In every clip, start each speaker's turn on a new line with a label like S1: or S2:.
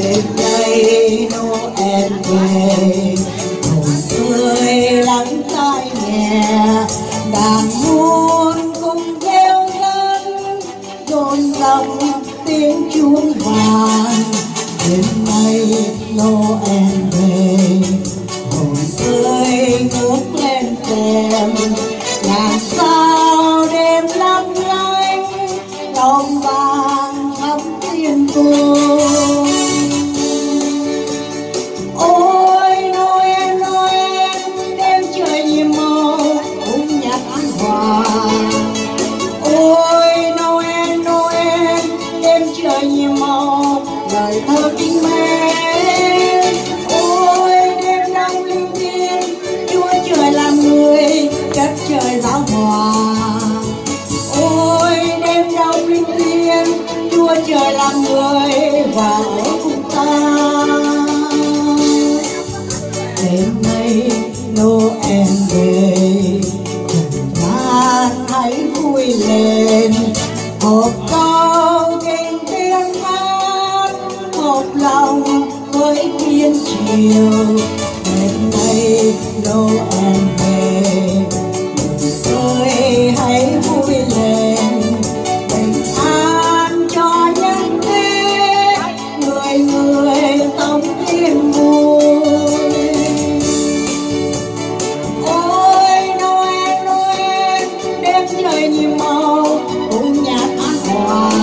S1: Đêm nay Noel về, hồn tươi lắng tai nghe, đàn muôn cùng theo ngân rộn ròng tiếng chuông vàng. Đêm nay Noel về, hồn tươi ngước lên xem, ngàn sao đêm lấp lánh, lòng vàng thắm thiên cung. Ôi Noel Noel, đêm trời nhiệm màu cùng nhạc an hòa. Ôi Noel Noel, đêm trời nhiệm màu lời thơ kinh mến. Ôi đêm đông linh thiêng, Chúa trời làm người đất trời giáo hòa. Ôi đêm đông linh thiêng, Chúa trời làm người và ở cùng ta. Đêm nay Noel về, cùng gian hãy vui lên, hộp câu kinh tiếng hát, một lòng với thiên chiều. Đêm nay Noel về, ơi hãy vui lên, bình an cho nhân thế, người người sống yên vui. Ôi Noel Noel, đêm trời nhiệm màu cùng nhạc an hòa.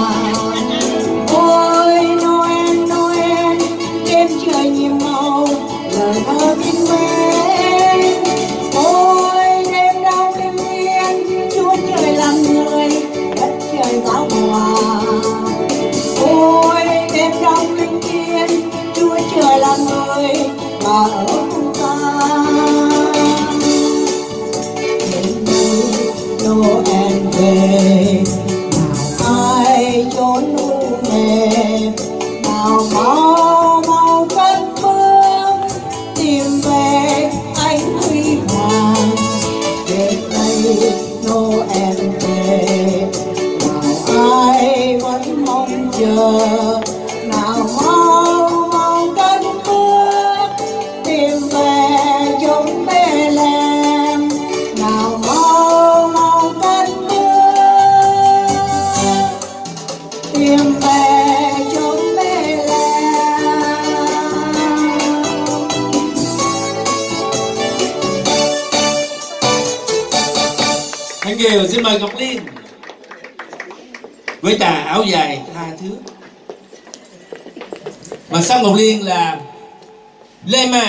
S1: Ôi Noel Noel, đêm trời nhiệm màu lời thơ kinh mến. Ôi đêm đông đêm yên, Chúa trời làm người đất trời giáo hòa. Ôi đêm đông linh thiêng, Chúa trời làm người và ở cùng ta. Đêm nay Noel về, nào ai trốn u mê, nào mau mau cất bước tìm về ánh huy hoàng. Đêm nay Noel về, nào ai vẫn mong chờ, nào mau mau cất bước tìm về chốn Bethlehem. Nào mau mau cất bước tìm về chốn Bethlehem.
S2: Thank you. Xin mời Ngọc Liên với tà áo dài tha thước. Và sau Ngọc Liên là Lê Mai.